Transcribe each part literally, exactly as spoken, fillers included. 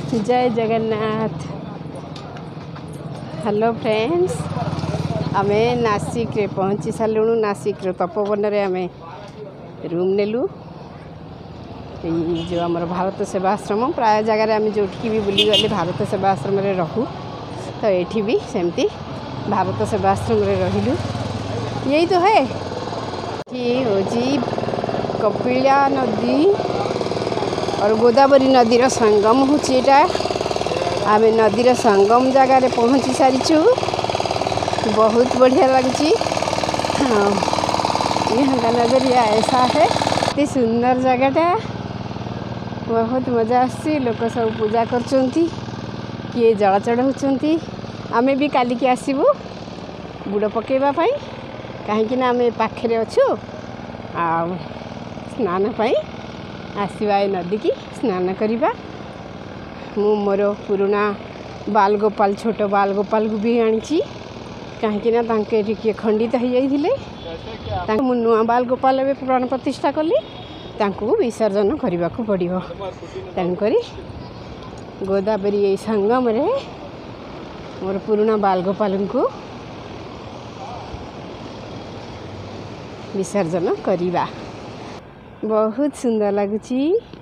जय Jagannath. Hello friends, आमे नासिक रे पहुँची सारूँ। नासिक तपोवन रे आमे रूम नेलु। जो आमर भारत सेवाश्रम प्राय जगार आम जो भी बुली गले भारत सेवाश्रम रे रहू, तो ये भी सेमती भारत सेवाश्रम रे रहिलु। यही तो है कि होजी कपिला नदी और गोदावरी नदीर संगम होता। आम नदीर संगम जगार पहुँची सारीचु। बहुत बढ़िया लगुच। यहाँ का नजरिया ऐसा है, इतनी सुंदर जगहटा, बहुत मजा आसी। लोक सब पूजा करचंती, किए जल चढ़ाउछंती। आमे भी काली की आसीबु बुड़ पकेबा पाई, कहीं आम पाखे अच्छु। आ स्नान पाई आसवा ए नदी की स्नान करवा। मु मोर पुराना बाल गोपाल छोट बाल गोपाल को भी आनी, कहीं खंडित हो जाते। मु नुआ बाल गोपाल ए प्राण प्रतिष्ठा कली, विसर्जन करने को पड़ो। तेणुक गोदावरी संगम रे मोर पुराना बाल गोपाल को विसर्जन करवा। बहुत सुंदर लगुची।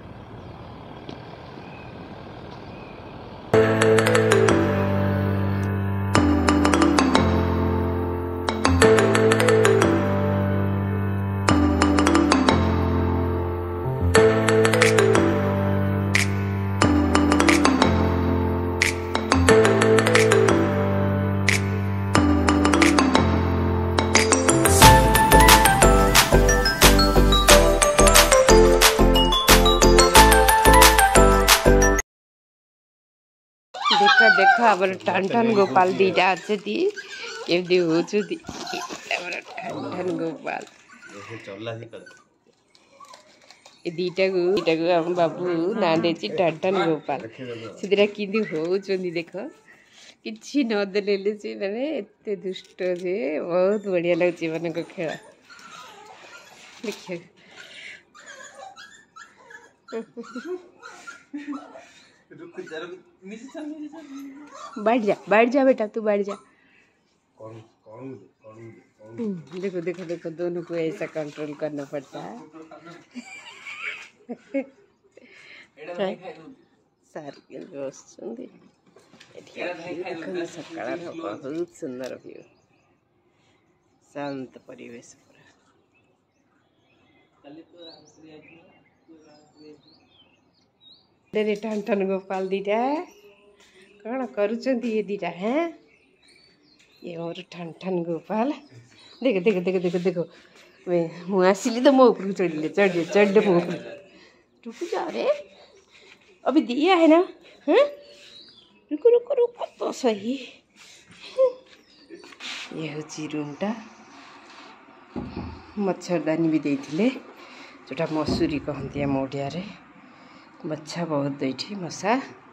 देखा देखा आबर टन टन गोपाल दीटा अच्छे केमती हो टन टन गोपाल दीटा को दीटा को हम बाबू ना दे टन टन गोपाल से कि हो देख कि नदेले से मैंने एत दुष्ट से बहुत बढ़िया लगे मन को खेल देखिए। बैठ जा बैठ जा बेटा, तू बैठ जा। देखो देखो देखो दोनों को ऐसा कंट्रोल करना पड़ता है। सकाळ बहुत सुंदर व्यू, शांत परिवेश पूरा। टन टन गोपाल दीटा कौन करुँच ये दीटा हैं। ये मोर ठन ठन गोपाल देख देख देख देख देखो मुझे आसिली तो मो ऊपर चढ़िले चढ़ चढ़ मो ऊपर रुक जा रे, अभी दिया है ना। हैं रुको रुको रुको तो सही। ये हूँ रूमटा, मच्छरदानी भी देते जोटा मसूरी कहती आम ओडिया रे। मच्छा बहुत ये मशा।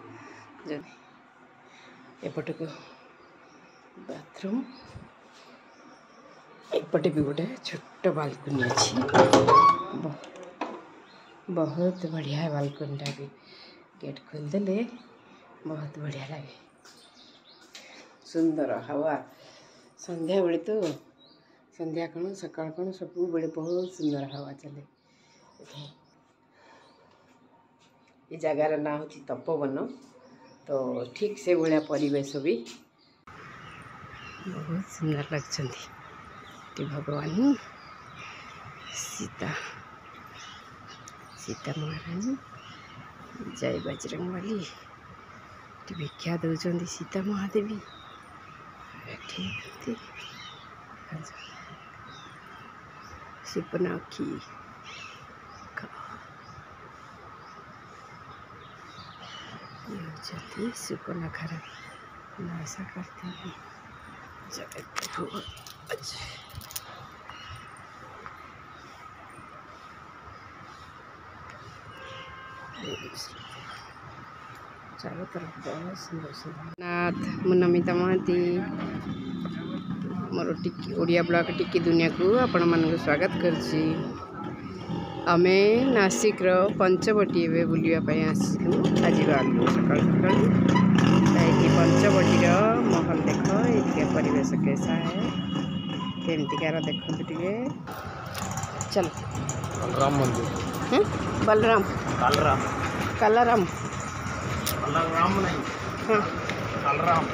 एपट को बाथरूम, एपटे भी गोटे छोट बालकनी अच्छी। बहुत बढ़िया बालकनीटा भी गेट खोलदेले बहुत बढ़िया लगे। सुंदर हवा संध्या बेले तो संध्या कौन सकाल कौन सब बेले बहुत सुंदर हवा चले। ये जगार ना हूँ तपोवन, तो ठीक से भाया परिवेश भी बहुत सुंदर लगते। भगवान सीता सीता महारानी जय बजरंग वाली भिक्षा दौरान सीता महादेवी ठीक सुपनाखी ये सुपनाखा ऐसा करते हैं जगत को। अच्छा चारों तरफ बहुत सुंदर सुंदर। नाथ मु नमिता महाती मोर टिकी ओडिया ब्लॉग टिकी दुनिया को आपण मान स्वागत करछि। आमे नासिक रो पंचवटी एवं बुलवाई आसलु आज बाहर सका सका पंचवटी महल देख ये परिवेश कैसा है केमतिकार देखते टे चलो बलराम मंदिर हैं बलराम कालराम कालाराम बलराम नहीं हाँ कालराम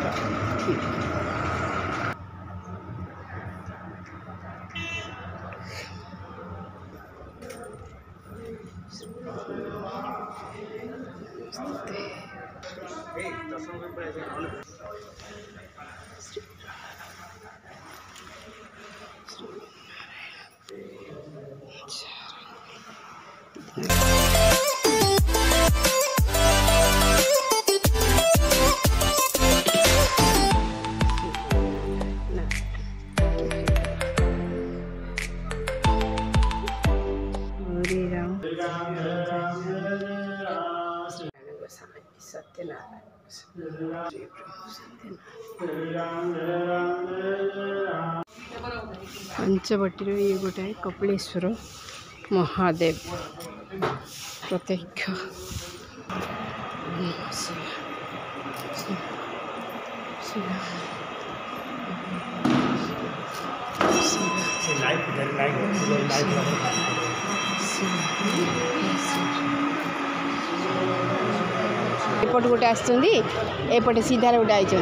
पंचवटी ये गोटे कपिलेश्वर महादेव प्रत्यक्ष एपट गोटे आसपटे सीधार गोटे आई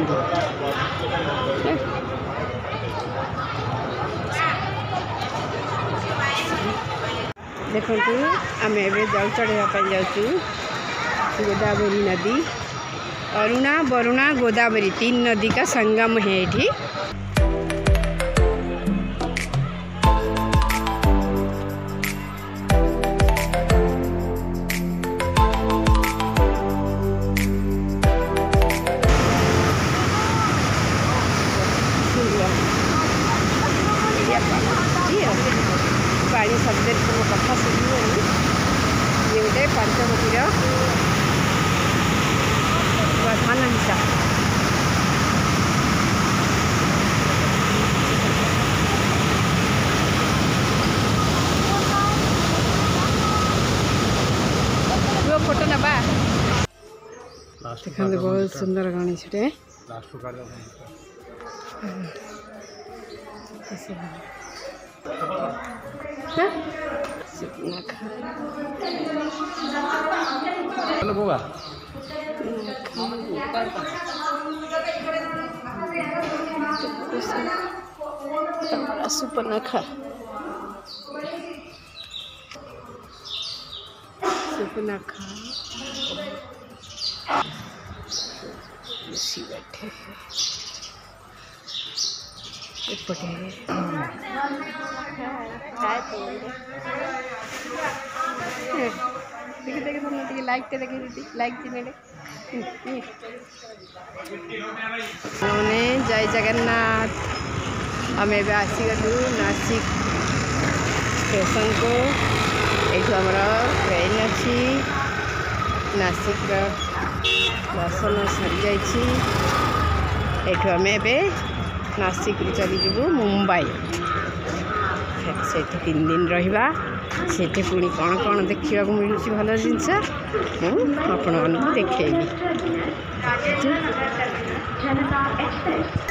देखो आम एवं जल चढ़ाई जाऊँ गोदावरी नदी अरुणा वरुणा गोदावरी तीन नदी का संगम है ये पानी शब्द तुम कथा शुरू ये गोटे पंचवटी प्रधान हिस्सा फोटो नबा देखते बहुत सुंदर गणेश हेलो बाबा सुपनखा सुपनखा बैठे एपटे देखिए देखिए तुमने लाइक टे देखिए लाइक चिन्ह जय जगन्नाथ आम एवं आसीगलु नासिक स्टेशन को यू आमर ट्रेन अच्छी नासिक दर्शन सरी जाइए आम एवं नासिक चली जीवु मुंबई से तीन दिन रहा से पुणी कौन कौन देखा मिलूँ भल जिनस मुझे देखी